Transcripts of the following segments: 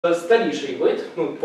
Старіший вид,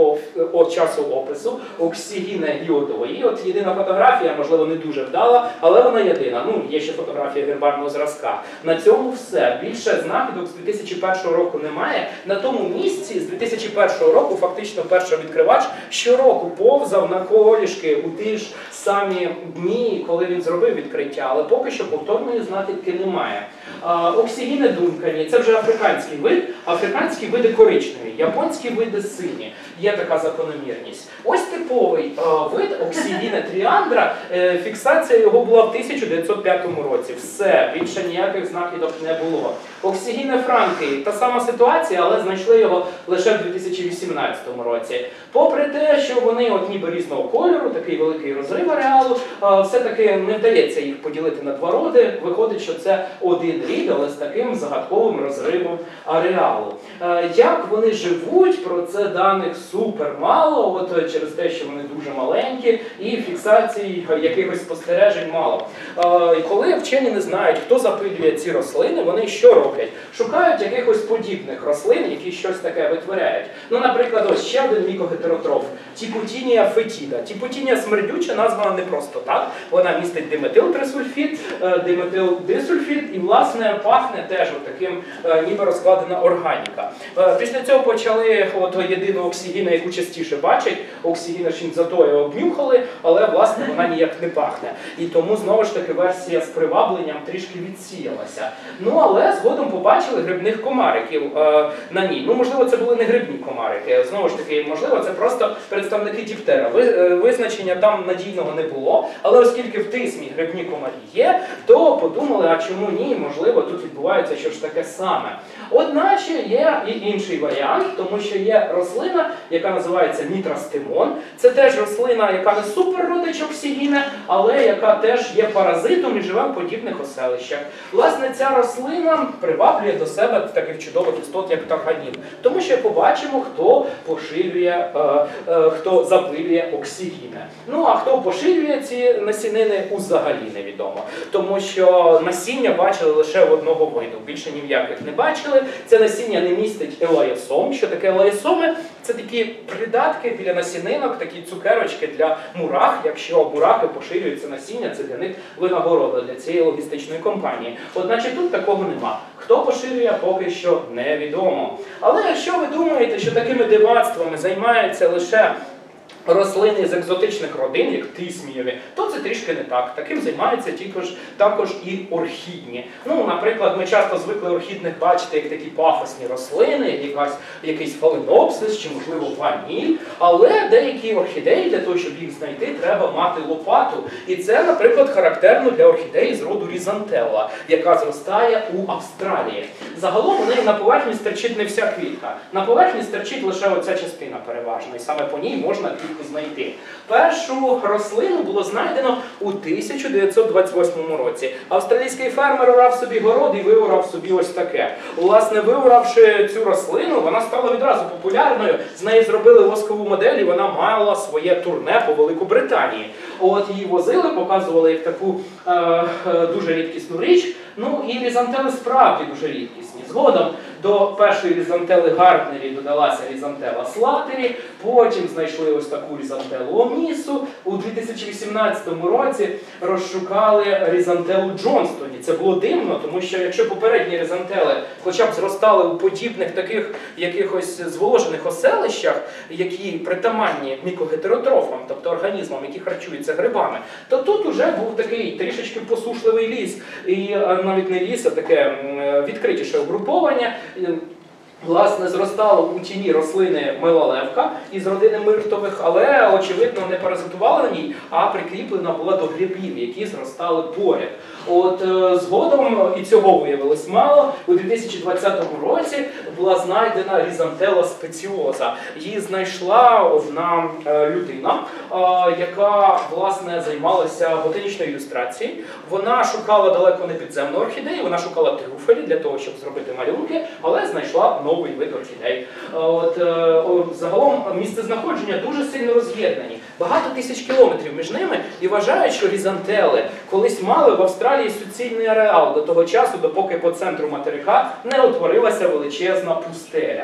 по часу опису, оксигіна гіодої. От єдина фотографія, можливо, не дуже вдала, але вона єдина. Є ще фотографія гербарного зразка. На цьому все. Більше знахідок з 2001 року немає. На тому місці з 2001 року фактично перший відкривач щороку повзав на колішки у ті ж самі дні, коли він зробив відкриття, але поки що повторної знахідки немає. Оксигіни думкані, це вже африканський вид, африканські види коричневі, японські види сині. Є така закономірність. Ось типовий вид оксигіна тріандра, фіксація його була в 1905 році. Все, більше ніяких знахідок не було. Оксигіна франки, та сама ситуація, але знайшли його лише в 2018 році. Попри те, що вони ніби різного кольору, такий великий розрив ареалу, все-таки не вдається їх поділити на два роди. Виходить, що це один рід, але з таким загадковим розривом ареалу. Як вони живуть, про це даних супер мало, через те, що вони дуже маленькі, і фіксацій якихось спостережень мало. Коли вчені не знають, хто запилює ці рослини, вони що роблять? Шукають якихось подібних рослин, які щось таке витворяють. Наприклад, ось ще один мікогетеротроф – Тіпутінія фетіда. Тіпутінія смердюча, названа не просто так. Вона містить диметилтрисульфід, диметилдисульфід і, власне, пахне теж таким ніби розкладена органіка. Після цього почали єдину оксигіну, яку частіше бачать, оксигіна Шинзатої обнюхали, але, власне, вона ніяк не пахне. І тому, знову ж таки, версія з привабленням трішки відсіялася. Але згодом побачили грибних комариків на ній. Можливо, це були не грибні комарики. Знову ж таки, можливо, це просто представники діфтера. Визначення там надійного не було, але оскільки в тисмі грибні комарі є, то подумали, а чому ні, можливо, тут відбувається щось таке саме. Одначе є і інший варіант, тому що є рослина, яка називається нітрастимон. Це теж рослина, яка не суперродич оксигіна, але яка теж є паразитом і живе в подібних оселищах. Власне, ця рослина приваблює до себе таких чудових істот, як тарганів. Тому що побачимо, хто поширює, хто запилює оксигіни. А хто поширює ці насінини, взагалі невідомо. Тому що насіння бачили лише в одного виду, більше ні в яких не бачили. Це насіння не містить елаєсом. Що таке елаєсоми? Це такі придатки біля насінинок, такі цукерочки для мурах. Якщо мурахи поширюють це насіння, це для них винагорода, для цієї логістичної компанії. Одначе тут такого нема. Хто поширює, поки що невідомо. Але якщо ви думаєте, що такими дивацтвами займаються лише рослини з екзотичних родин, як тисмієві, то це трішки не так. Таким займаються також і орхідні. Наприклад, ми часто звикли орхідних бачити як такі пафосні рослини, якийсь фаленопсис чи, можливо, ваніль. Але деякі орхідеї, для того, щоб їх знайти, треба мати лопату. І це, наприклад, характерно для орхідеї з роду різантелла, яка зростає у Австралії. Загалом у неї на поверхні стерчить не вся квітка. На поверхні стерчить лише оця частина переважно, і саме по ній можна квітку знайти. Першу рослину було знайдено у 1928 році. Австралійський фермер орав собі город і виорав собі ось таке. Власне, виоравши цю рослину, вона стала відразу популярною. З неї зробили воскову модель, і вона мала своє турне по Великобританії. Її возили, показували як таку дуже рідкісну річ. І різантели справді дуже рідкісні. Згодом до першої різантели Гарднері додалася різантела слатері, потім знайшли ось таку різантелу омнісу. У 2018 році розшукали різантелу Джонстоні. Це було дивно, тому що якщо попередні різантели хоча б зростали у подібних таких якихось зволожених оселищах, які притаманні мікогетеротрофам, тобто організмам, які харчуються грибами, то тут уже був такий трішечки посушливий ліс. І навіть не ліс, а таке відкритіше угруповання. Власне, зростало у тіні рослини милолевка із родини миртових, але, очевидно, не паразитувала на ній, а прикріплена була до грибів, які зростали поряд. Згодом і цього виявилось мало. У 2020 році була знайдена різантела спеціоза. Її знайшла одна людина, яка, власне, займалася ботанічною ілюстрацією. Вона шукала далеко не підземну орхідею, вона шукала трюфелі для того, щоб зробити малюнки, але знайшла новий вид орхідей. Загалом місцезнаходження дуже сильно роз'єднані. Багато тисяч кілометрів між ними, і вважають, що різантели колись мали в Австралії суцільний ареал до того часу, допоки по центру материка не утворилася величезна пустеля.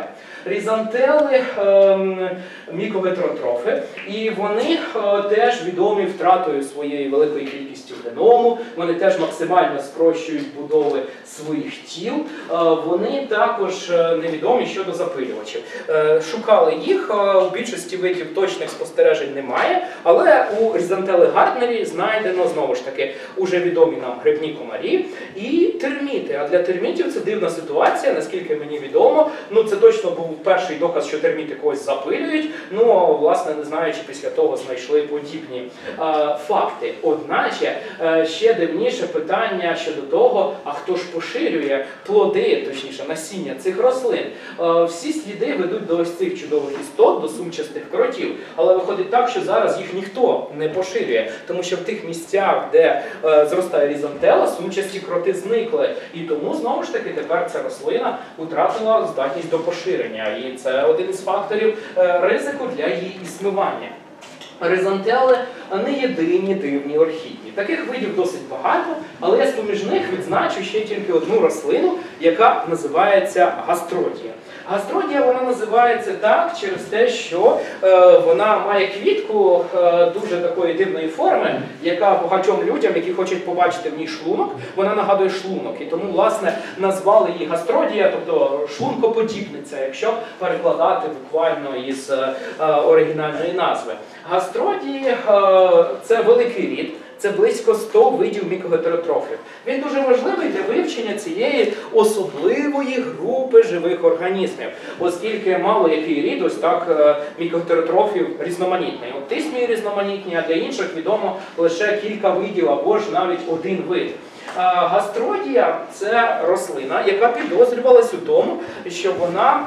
Різантели мікогетеротрофи, і вони теж відомі втратою своєї великої кількості геному, вони теж максимально спрощують будови своїх тіл, вони також невідомі щодо запилювачів. Шукали їх, у більшості видів точних спостережень немає, але у Різантели гарднері знайдено, знову ж таки, уже відомі нам грибні комарі і терміти. А для термітів це дивна ситуація, наскільки мені відомо. Ну, це точно був перший доказ, що терміти когось запилюють. Ну, власне, не знаю, чи після того знайшли подібні факти. Одначе, ще дивніше питання щодо того, а хто ж поширює плоди, точніше, насіння цих рослин. Всі сліди ведуть до ось цих чудових істот, до сумчастих кротів. Але виходить так, що зараз їх ніхто не поширює, тому що в тих місцях, де зростає різантела, сумчасті кроти зникли. І тому, знову ж таки, тепер ця рослина втратила здатність до поширення. І це один із факторів ризику для її існування. Різантели не єдині дивні орхідії. Таких видів досить багато, але я з-поміж них відзначу ще тільки одну рослину, яка називається гастродія. Гастродія вона називається так через те, що вона має квітку дуже такої дивної форми, яка багатьом людям, які хочуть побачити в ній шлунок, вона нагадує шлунок. І тому, власне, назвали її гастродія, тобто шлункоподібниця, якщо перекладати буквально із оригінальної назви. Гастродії – це великий рід. Це близько 100 видів мікогетеротрофів. Він дуже важливий для вивчення цієї особливої групи живих організмів, оскільки мало який рід ось так мікогетеротрофів різноманітний. От тисмі різноманітні, а для інших відомо лише кілька видів або ж навіть один вид. Гастродія – це рослина, яка підозрювалась у тому, що вона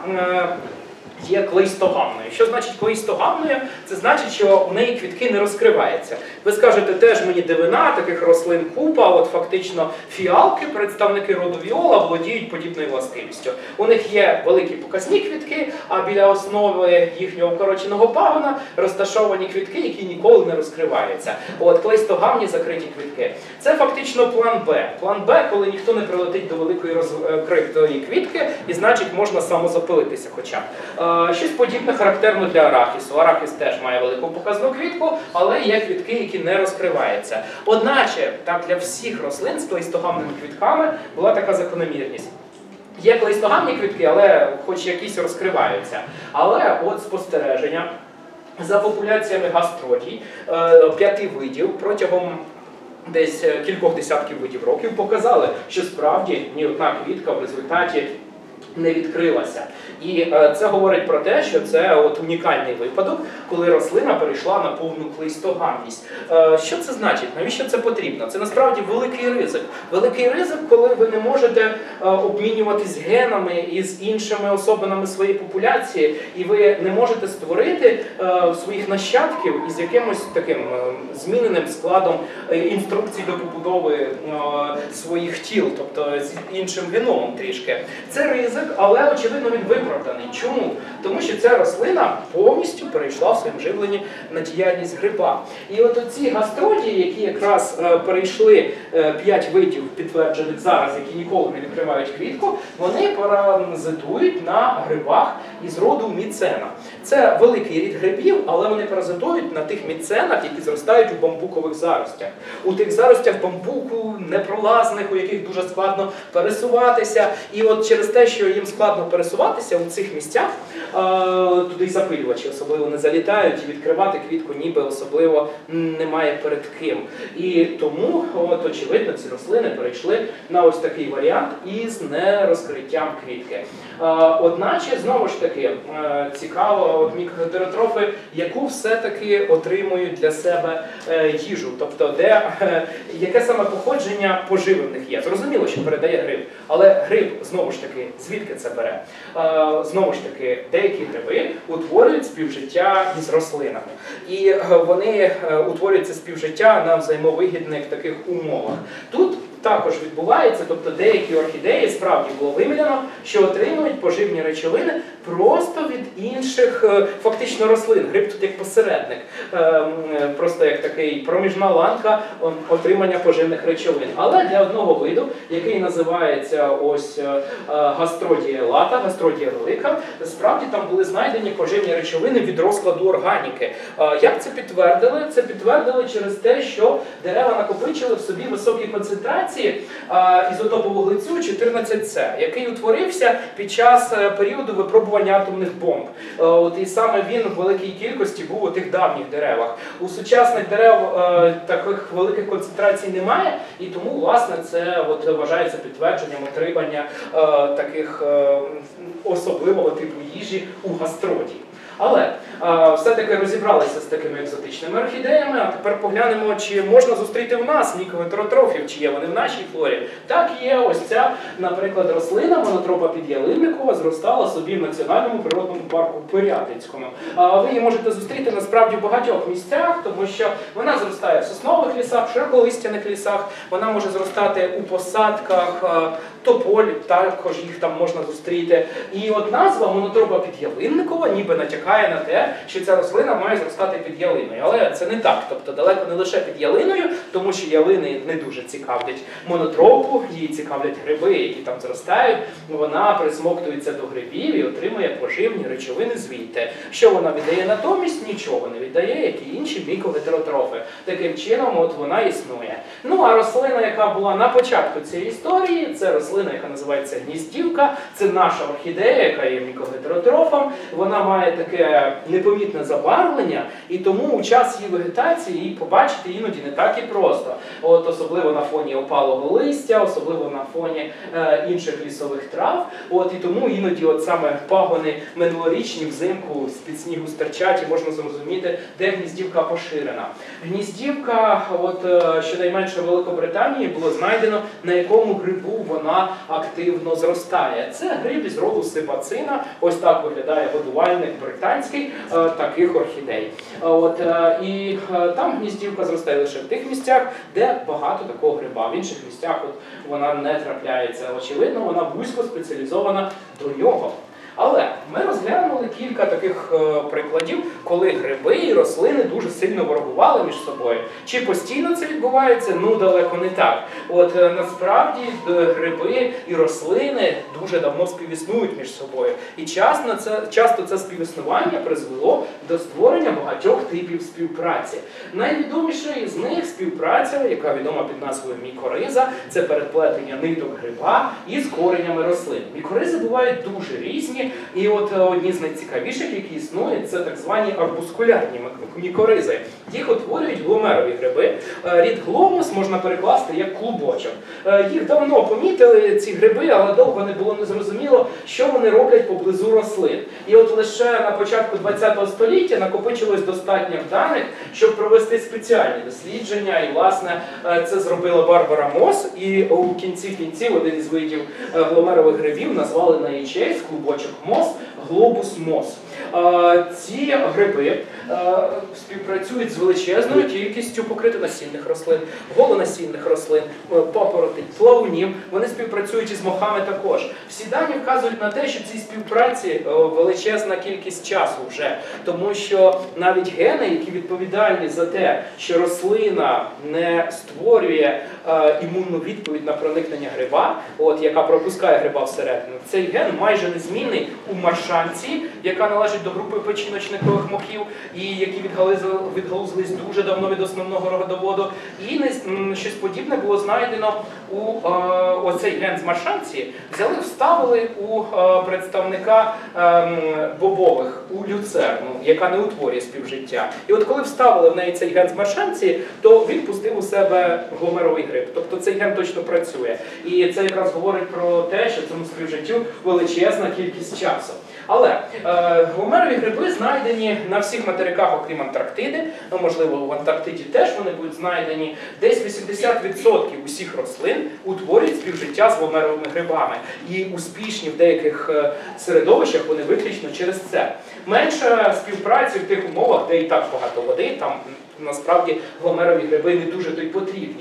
є клейстогамною. Що значить клейстогамною? Це значить, що у неї квітки не розкриваються. Ви скажете, теж мені дивина, таких рослин купа, от фактично фіалки, представники роду віола, володіють подібною властивістю. У них є великі показні квітки, а біля основи їхнього вкороченого пагона розташовані квітки, які ніколи не розкриваються. От клейстогамні закриті квітки. Це фактично план Б. План Б, коли ніхто не прилетить до великої розкритої квітки, і значить можна самозапилитися хоча б. Щось подібне характерно для арахісу. Арахіс теж має велику показну квітку, але є квітки, які не розкриваються. Одначе, так для всіх рослин з клейстогамними квітками була така закономірність. Є клейстогамні квітки, але хоч якісь розкриваються. Але от спостереження за популяціями гастродій 5 видів протягом десь кількох десятків видів років показали, що справді ні одна квітка в результаті не відкрилася. І це говорить про те, що це от унікальний випадок, коли рослина перейшла на повну клейстогамність. Що це значить? Навіщо це потрібно? Це насправді великий ризик. Великий ризик, коли ви не можете обмінюватись генами із іншими особинами своєї популяції, і ви не можете створити своїх нащадків із якимось таким зміненим складом інструкцій до побудови своїх тіл, тобто з іншим геномом трішки. Це ризик, але, очевидно, він виправданий. Чому? Тому що ця рослина повністю перейшла в своєму живленні на діяльність гриба. І от оці гастродії, які якраз перейшли 5 видів підтверджених зараз, які ніколи не відкривають квітку, вони паразитують на грибах із роду міцена. Це великий рід грибів, але вони паразитують на тих міценах, які зростають у бамбукових заростях. У тих заростях бамбуку непролазних, у яких дуже складно пересуватися. І от через те, що їм складно пересуватися у цих місцях, туди й запилювачі особливо не залітають, і відкривати квітку ніби особливо немає перед ким. І тому, от, очевидно, ці рослини перейшли на ось такий варіант із нерозкриттям квітки. Одначе, знову ж таки, цікаво, от мікогетеротрофи, яку все-таки отримують для себе їжу, тобто яке саме походження поживних є. Зрозуміло, що передає гриб, але гриб, знову ж таки, звідки це бере? Знову ж таки, деякі гриби утворюють співжиття із рослинами. І вони утворюють це співжиття на взаємовигідних таких умовах. Тут також відбувається, тобто деякі орхідеї справді було виміряно, що отримують поживні речовини просто від інших фактично рослин. Гриб тут як посередник, просто як такий проміжна ланка отримання поживних речовин. Але для одного виду, який називається ось гастродія лата, гастродія велика, справді там були знайдені поживні речовини від розкладу органіки. Як це підтвердили? Це підтвердили через те, що дерева накопичили в собі високі концентрації ізотопу вуглецю 14С, який утворився під час періоду випробування атомних бомб. І саме він в великій кількості був у тих давніх деревах. У сучасних дерев таких великих концентрацій немає, і тому, власне, це вважається підтвердженням отримання таких особливого типу їжі у гастродії. Але все-таки розібралися з такими екзотичними орхідеями, а тепер поглянемо, чи можна зустріти в нас мікоheterotрофів, чи є вони в нашій флорі. Так, є. Ось ця, наприклад, рослина монотропа підялинникова зростала собі в Національному природному парку Пирятинському. Ви її можете зустріти насправді в багатьох місцях, тому що вона зростає в соснових лісах, в широколистяних лісах, вона може зростати у посадках, тополь, також їх там можна зустріти. І от назва монотропа підялинникова ніби натякає на те, що ця рослина має зростати під ялиною. Але це не так, тобто далеко не лише під ялиною, тому що ялини не дуже цікавлять монотропу, її цікавлять гриби, які там зростають. Вона присмоктується до грибів і отримує поживні речовини звідти. Що вона віддає натомість? Нічого не віддає, як і інші мікоheterotрофи. Таким чином от вона існує. Ну а рослина, яка була на початку цієї історії, це рослина, яка називається гніздівка. Це наша орхідея, яка є мікоheterotрофом. Вона має таке непомітне забарвлення, і тому у час її вегетації її побачити іноді не так і просто. Особливо на фоні опалого листя, особливо на фоні інших лісових трав. І тому іноді саме пагони минулорічні взимку з-під снігу стирчать, і можна зрозуміти, де гніздівка поширена. Гніздівка, щонайменше в Великобританії, було знайдено, на якому грибу вона активно зростає. Це гриб із роду сипацина, ось так виглядає годувальник британський таких орхідей. І там гніздівка зростає лише в тих місцях, де багато такого гриба. В інших місцях вона не трапляється. Очевидно, вона вузько спеціалізована до нього. Але ми розглянули кілька таких прикладів, коли гриби і рослини дуже сильно ворогували між собою. Чи постійно це відбувається? Ну, далеко не так. Насправді гриби і рослини дуже давно співіснують між собою. І часто це співіснування призвело до створення багатьох типів співпраці. Найвідоміша із них співпраця, яка відома під назвою мікориза, це переплетення ниток гриба із коренями рослин. Мікоризи бувають дуже різні. І одні з найцікавіших, які існують, це так звані арбускулярні мікоризи. Їх утворюють гломерові гриби. Рід гломус можна перекласти як клубочок. Їх давно помітили, ці гриби, але довго не було незрозуміло, що вони роблять поблизу рослин. І лише на початку ХХ століття накопичилось достатньо даних, щоб провести спеціальні дослідження. І, власне, це зробила Барбара Мос. І у кінці кінців один із видів гломерових грибів назвали на її честь клубочок Мос, глобус Мос. Ці гриби співпрацюють з величезною кількістю покритонасінних рослин, голонасінних рослин, папоротей, плавунів. Вони співпрацюють із мохами також. Всі дані вказують на те, що цій співпраці величезна кількість часу вже. Тому що навіть гени, які відповідальні за те, що рослина не створює імунну відповідь на проникнення гриба, яка пропускає гриба всередину, цей ген майже незмінний у маршанці, яка належить до групи печіночникових мохів, і які відгалузились дуже давно від основного родоводу. І щось подібне було знайдено у оцей ген з маршанці, взяли, вставили у представника бобових, у люцерну, яка не утворює співжиття. І коли вставили в неї цей ген з маршанці, то він пустив у себе гломеровий гриб. Тобто цей ген точно працює. І це якраз говорить про те, що цьому співжиттю величезна кількість часу. Але гломерові гриби знайдені на всіх материках, окрім Антарктиди. Можливо, в Антарктиді теж вони будуть знайдені. Десь 80% усіх рослин утворюють співжиття з гломеровими грибами. І успішні в деяких середовищах вони виключно через це. Менша співпраця в тих умовах, де і так багато води, там насправді гломерові гриби не дуже то й потрібні.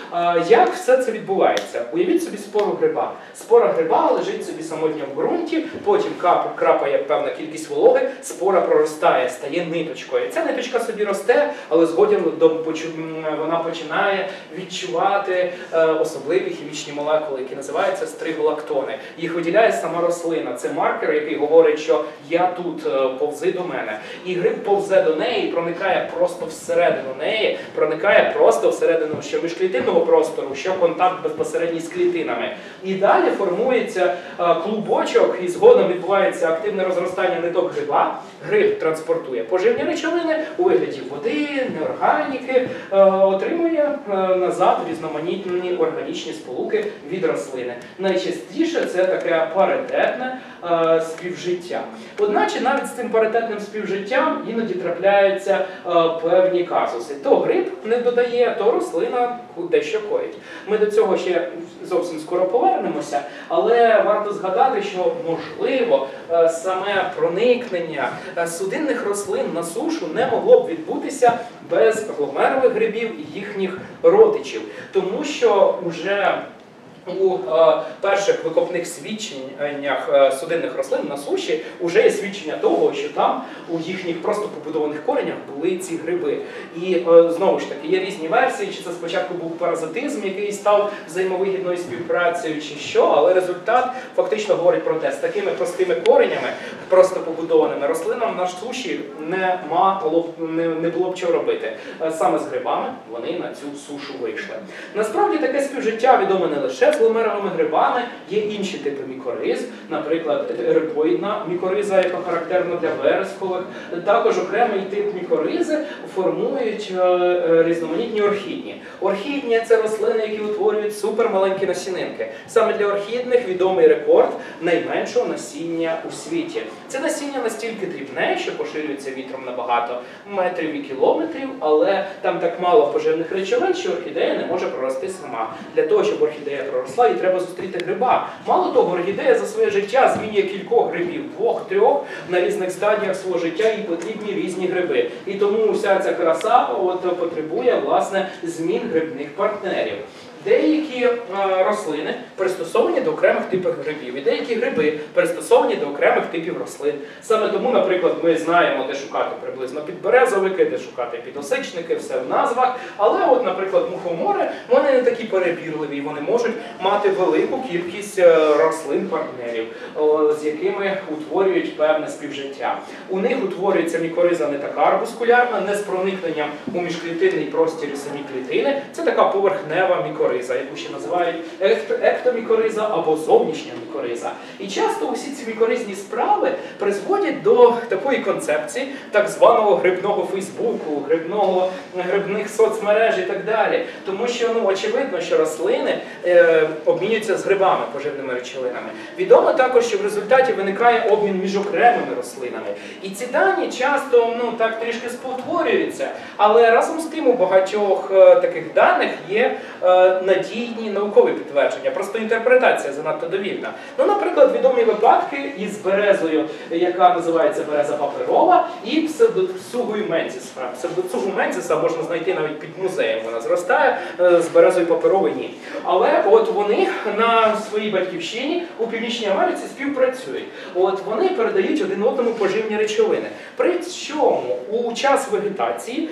Як все це відбувається? Уявіть собі спору гриба. Спора гриба лежить собі самотньо в ґрунті, потім крапає певна кількість вологи, спора проростає, стає ниточкою. Ця ниточка собі росте, але згодом вона починає відчувати особливі хімічні молекули, які називаються стриголактони. Їх виділяє сама рослина. Це маркер, який говорить, що я тут, повзи до мене. І гриб повзе до неї, проникає просто всередину неї, проникає просто всередину що міжклітинного простору, що контакт безпосередній з клітинами. І далі формується клубочок, і згодом відбувається активне розростання ниток гриба. Гриб транспортує поживні речовини у вигляді води, неорганіки, отримує назад різноманітні органічні сполуки від рослини. Найчастіше це таке паритетне співжиття. Одначе навіть з цим паритетним співжиттям іноді трапляються певні казуси. То гриб не додає, то рослина дещо коїть. Ми до цього ще зовсім скоро повернемося, але варто згадати, що можливо саме проникнення судинних рослин на сушу не могло б відбутися без гломерових грибів і їхніх родичів. Тому що вже у перших викопних свідченнях судинних рослин на суші вже є свідчення того, що там у їхніх просто побудованих коренях були ці гриби. І знову ж таки, є різні версії, чи це спочатку був паразитизм, який став взаємовигідною співпрацею, чи що, але результат фактично говорить про те, з такими простими коренями, просто побудованими рослинами на суші не було б чого робити. Саме з грибами вони на цю сушу вийшли. Насправді таке співжиття відоме не лише з гломеровими грибами, є інші типи мікориз, наприклад, ерипоїдна мікориза, яка характерна для верескових. Також окремий тип мікоризи формують різноманітні орхідні. Орхідні – це рослини, які утворюють супермаленькі насінинки. Саме для орхідних відомий рекорд найменшого насіння у світі. Це насіння настільки дрібне, що поширюється вітром на багато метрів і кілометрів, але там так мало поживних речовин, що орхідея не може прорости сама. Для того, щоб орхідея проросла, їй треба зустріти гриба. Мало того, орхідея за своє життя змінює кількох грибів, 2-3, на різних стадіях свого життя їй потрібні різні гриби. І тому вся ця краса потребує, власне, змін грибних партнерів. Деякі рослини пристосовані до окремих типів грибів, і деякі гриби пристосовані до окремих типів рослин. Саме тому, наприклад, ми знаємо, де шукати приблизно підберезовики, де шукати підосичники, все в назвах. Але, от, наприклад, мухомори, вони не такі перебірливі, вони можуть мати велику кількість рослин-партнерів, з якими утворюють певне співжиття. У них утворюється мікориза не така арбускулярна, не з проникненням у міжклітинний простір і самі клітини. Це така поверхнева мікориза, яку ще називають ектомікориза або зовнішня мікориза. І часто усі ці мікоризні справи призводять до такої концепції так званого грибного Фейсбуку, грибних соцмереж і так далі. Тому що, очевидно, що рослини обмінюються з грибами, поживними речовинами. Відомо також, що в результаті виникає обмін між окремими рослинами. І ці дані часто, так трішки спотворюються, але разом з тим у багатьох таких даних є надійні наукові підтвердження, просто інтерпретація занадто довільна. Наприклад, відомі випадки із березою, яка називається береза паперова, і псевдоцугою мензіса. Псевдоцугу мензіса можна знайти навіть під музеєм, вона зростає, з березою паперовою ні. Але от вони на своїй батьківщині у Північній Америці співпрацюють. От вони передають один одному поживні речовини. Причому у час вегетації,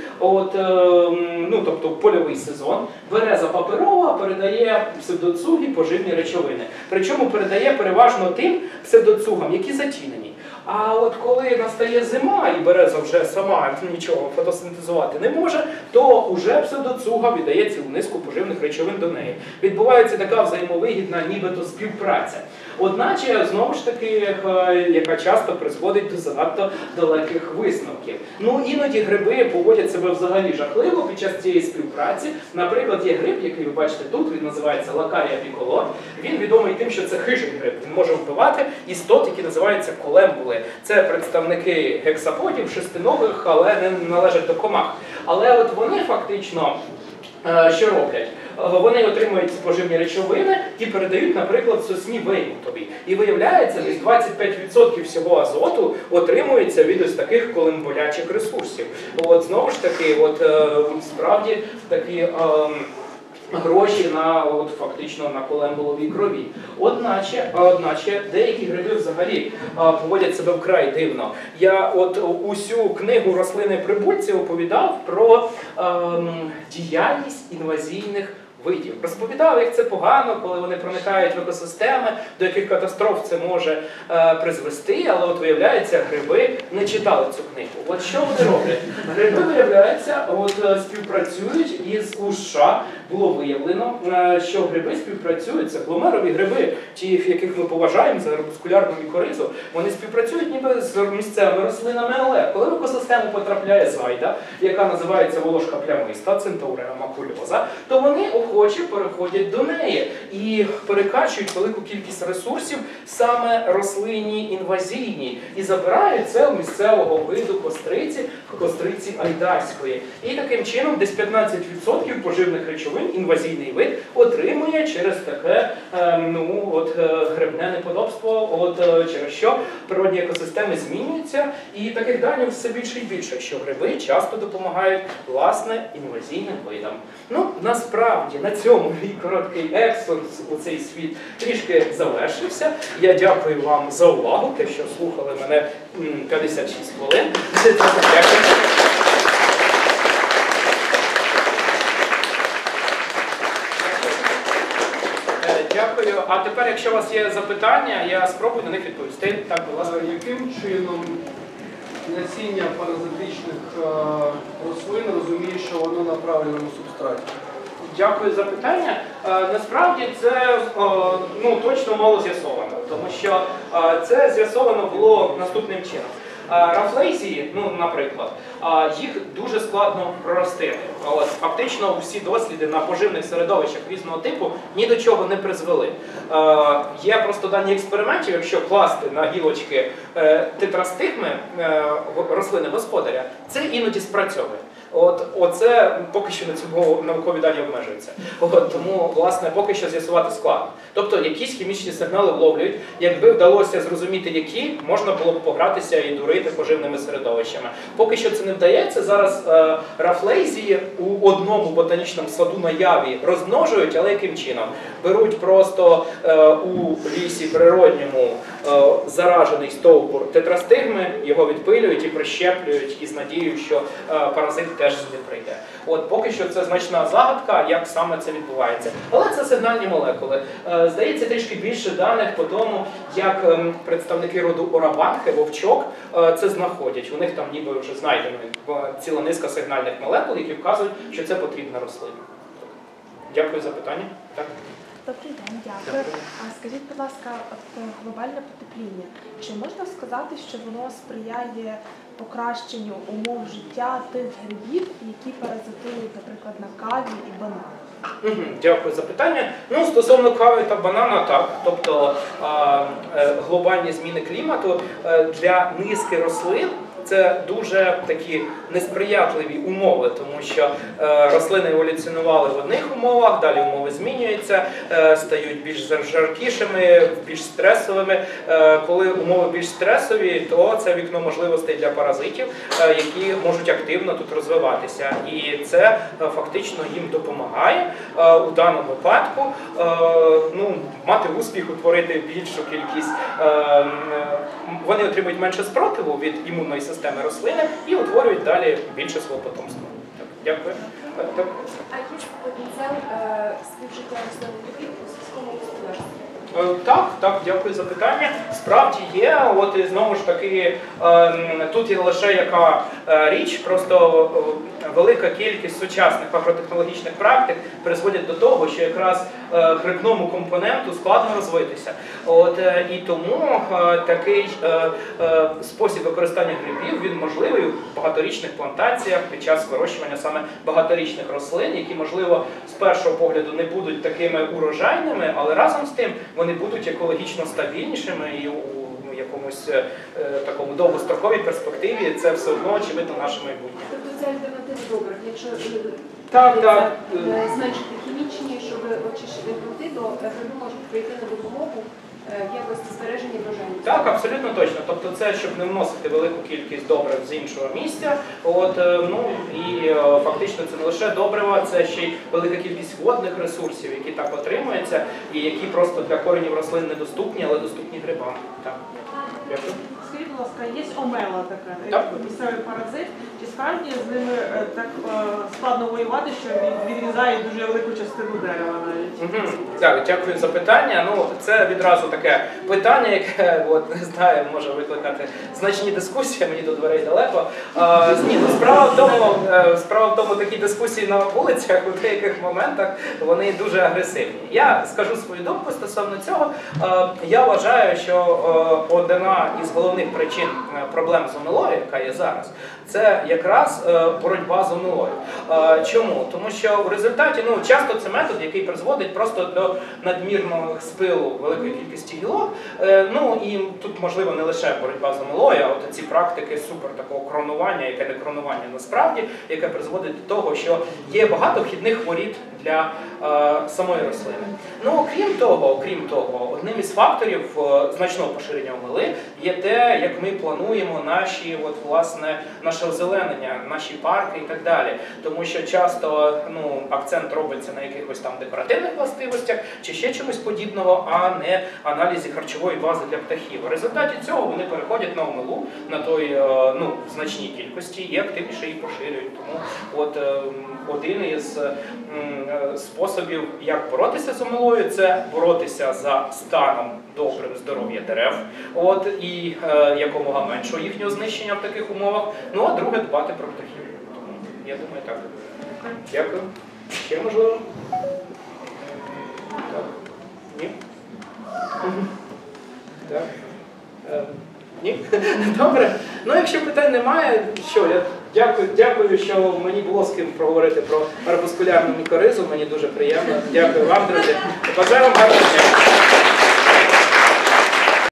тобто польовий сезон, береза паперова передає псевдоцугі поживні речовини. Причому передає переважно тим псевдоцугам, які затінені. А от коли настає зима і береза вже сама нічого фотосинтезувати не може, то вже псевдоцуга віддає цілу низку поживних речовин до неї. Відбувається така взаємовигідна нібито співпраця. Одначе, знову ж таки, яка часто призводить до занадто далеких висновків. Іноді гриби поводять себе взагалі жахливо під час цієї співпраці. Наприклад, є гриб, який ви бачите тут, він називається Лакарія піколор. Він відомий тим, що це хижий гриб. Він може вбивати істот, які називаються колембули. Це представники гексаподів, шестиногих, але не належать до комах. Але от вони фактично що роблять? Вони отримують ці поживні речовини і передають, наприклад, сосні веймутовій. І виявляється, десь 25% всього азоту отримується від ось таких колемболячих ресурсів. Знову ж таки, справді такі гроші на фактично на колемболовій крові. Одначе деякі гриби взагалі поводять себе вкрай дивно. Я усю книгу «Рослини прибульці» оповідав про діяльність інвазійних видів. Розповідав, як це погано, коли вони проникають в екосистеми, до яких катастроф це може призвести, але виявляється, гриби не читали цю книгу. Що вони роблять? Гриби, виявляється, співпрацюють із США. Було виявлено, що гриби співпрацюють, це гломерові гриби, ті, яких ми поважаємо за гербускулярну мікоризу, вони співпрацюють ніби з місцевими рослинами, але коли в екосистему потрапляє зайда, яка називається волошка плямиста, центауреа макульоза, то вони охоче переходять до неї і перекачують велику кількість ресурсів саме рослинні інвазійні і забирають це у місцевого виду костриці айдарської. І таким чином десь 15% поживних речовин інвазійний вид отримує через таке грибне неподобство, через що природні екосистеми змінюються, і таких даних все більше і більше, що гриби часто допомагають, власне, інвазійним видам. Насправді, на цьому мій короткий екскурс у цей світ трішки завершився. Я дякую вам за увагу, те, що слухали мене 56 хвилин. Дякую. А тепер, якщо у вас є запитання, я спробую на них відповісти. Так, будь ласка. Яким чином насіння паразитичних рослин розуміє, що воно на правильному субстраті? Дякую за питання. Насправді це точно мало з'ясовано, тому що це з'ясовано було наступним чином. Рафлейзії, наприклад, їх дуже складно проростити. Фактично всі досліди на поживних середовищах різного типу ні до чого не призвели. Є просто дані експериментів, якщо класти на гілочки тетрастигми рослини господаря, це іноді спрацьовує. Оце поки що на цьому наукові дані обмежуються. Тому, власне, поки що з'ясувати складно. Тобто, якісь хімічні сигнали вловлюють. Якби вдалося зрозуміти, які, можна було б погратися і дурити поживними середовищами. Поки що це не вдається. Зараз рафлейзії у одному ботанічному саду на Яві розмножують, але яким чином? Беруть просто у лісі природньому заражений стовбур тетрастигми, його відпилюють і прищеплюють із надією, що паразит теж сюди прийде. Поки що це значна загадка, як саме це відбувається. Але це сигнальні молекули. Здається, трішки більше даних по тому, як представники роду орабанхи, вовчок, це знаходять. У них там ніби вже знайдена ціла низка сигнальних молекул, які вказують, що це потрібна рослина. Дякую за питання. Так. Добрий день, дякую. Скажіть, будь ласка, глобальне потепління. Чи можна сказати, що воно сприяє покращенню умов життя тих грибів, які паразитують, наприклад, на каві і бананах? Дякую за питання. Стосовно кави та банана, так. Тобто глобальні зміни клімату для низки рослин це дуже такі несприятливі умови, тому що рослини еволюціонували в одних умовах, далі умови змінюються, стають більш жаркішими, більш стресовими. Коли умови більш стресові, то це вікно можливостей для паразитів, які можуть активно тут розвиватися. І це фактично їм допомагає у даному випадку мати успіх, утворити більшу кількість. Вони отримують менше спротиву від імунної системи рослини і утворюють далі більше свого потомства. Так, дякую. Так. А є потенціал співжиття рослинних видів у сільському господарстві? Так, дякую за питання. Справді є, і знову ж таки, тут є лише яка річ, просто велика кількість сучасних агротехнологічних практик призводять до того, що якраз грибному компоненту складно розвитися. І тому такий спосіб використання грибів, він можливий у багаторічних плантаціях під час вирощування саме багаторічних рослин, які, можливо, з першого погляду не будуть такими урожайними, але разом з тим вони будуть екологічно стабільнішими і у якомусь такому довгостроковій перспективі це все одно, очевидно, наше майбутнє. Тобто це альтернатива добрих, якщо зменшити хімічні, щоб очищити ґрунти, то гриби можуть прийти на допомогу в якості збереження врожаю. Так, абсолютно точно. Тобто це, щоб не вносити велику кількість добрив з іншого місця. Ну і фактично це не лише добрива, це ще й велика кількість водних ресурсів, які так отримуються, і які просто для коренів рослин недоступні, але доступні грибам. Так. Дякую. Скажіть, будь ласка, є омела така, Так. місцевий паразит. Чи справді з ними так складно воювати, що він відрізає дуже велику частину дерева навіть? Так, дякую за питання. Ну, це відразу таке питання, яке, не знаю, може викликати значні дискусії, мені до дверей далеко. Ні, ну, справа в тому, такі дискусії на вулицях у деяких моментах, вони дуже агресивні. Я скажу свою думку стосовно цього. Я вважаю, що одна із головних причин проблем з омелою, яка є зараз, це якраз боротьба з омелою. Чому? Тому що в результаті, часто це метод, який призводить просто до надмірного спилу великої кількості гілок. І тут можливо не лише боротьба з омелою, а от ці практики супер такого кронування, яке не кронування насправді, яке призводить до того, що є багато вхідних воріт для самої рослини. Окрім того, одним із факторів значного поширення омели є те, як ми плануємо наше озеленення, наші парки і так далі. Тому що часто акцент робиться на якихось там декоративних властивостях чи ще чомусь подібного, а не аналізі харчової бази для птахів. В результаті цього вони переходять на омелу, на той значній кількості і активніше її поширюють. Тому один із способів, як боротися з омелою, це боротися за станом добрим здоров'я дерев, і якомога меншого їхнього знищення в таких умовах. А друге, дбати про птахів. Тому, я думаю, так. Дякую. Ще можливо? Так. Ні? Так. Ні? Добре. Якщо питань немає, я дякую, що мені було з ким проговорити про арбускулярну мікоризу. Мені дуже приємно. Дякую вам, друзі. Бажаю вам гарного дня.